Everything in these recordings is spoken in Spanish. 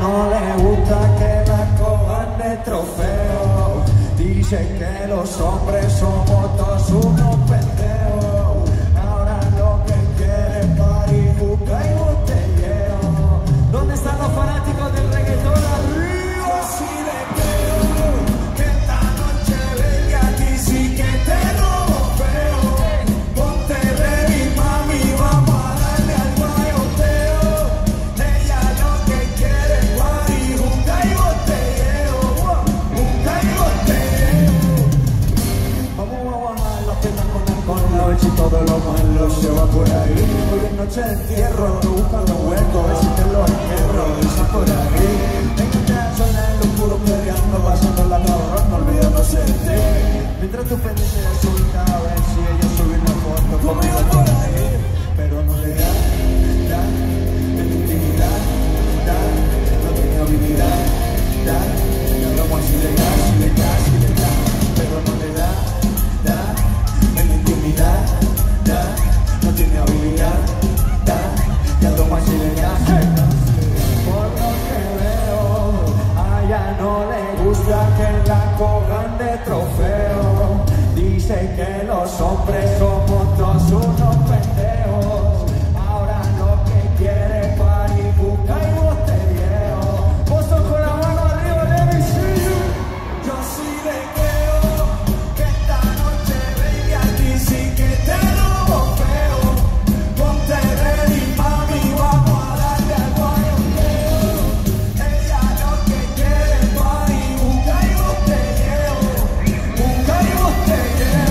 no le gusta que la cojan de trofeo. Dice que los hombres somos todos unos pendejos. Ahora lo que quiere es party, juca y botelleo. ¿Dónde están los fanáticos del reggaetón? Arriba, si le creo que esta noche baby a ti sí que te robo feo. Ponte ready, mami, vamos a darle al guayoteo. Ella lo que quiere es party, juca y botelleo. Juca y botelleo. Vamos a bajar las piernas con la vez y todo lo malo se va por ahí. Hoy es noche de entierro, buscando huecos, a ver si te lo entierro. Esa por ahí. Tengo que zona en lo oscuro peleando, pasando la cabrón, olvidándose de ti. Mientras tú pendiente de subir cada vez, si ella sube una foto conmigo por ahí. Pero no le da, en intimidad, no tiene habilidad, no hablamos así de gas, pero no le da, en intimidad, no tiene habilidad, ya lo más ilegal. Por lo que veo, a ella no le gusta que la cojan de trofeo. Dice que los hombres somos todos unos pendejos. Ahora lo que quiere es party, juca y botelleo. Vos sos con la mano arriba, let me see you. Yo sí le creo que esta noche baby a ti sí que te robo feo. Ponte ready, mami, vamos a darle al guayoteo. Ella lo que quiere es party, juca y botelleo. Juca y botelleo.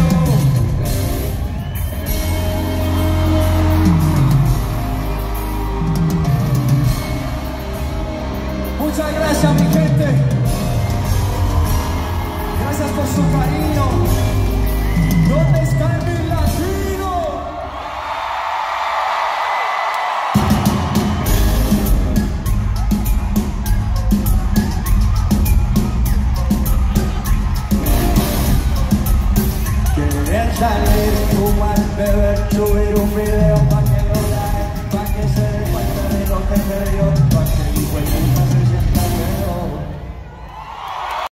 Muchas gracias, mi gente. Gracias por su cariño. ¿Dónde está mi latino? Querer salir, fumar, beber, subir un video pa' que lo grabe, pa' que se dé cuenta de lo que me dio.